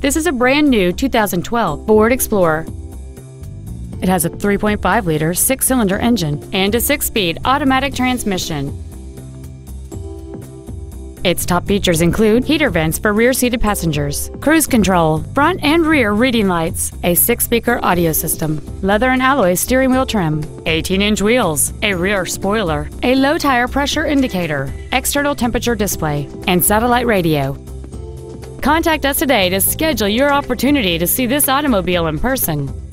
This is a brand new 2012 Ford Explorer. It has a 3.5-liter six-cylinder engine and a six-speed automatic transmission. Its top features include heater vents for rear-seated passengers, cruise control, front and rear reading lights, a six-speaker audio system, leather and alloy steering wheel trim, 18-inch wheels, a rear spoiler, a low tire pressure indicator, external temperature display, and satellite radio. Contact us today to schedule your opportunity to see this automobile in person.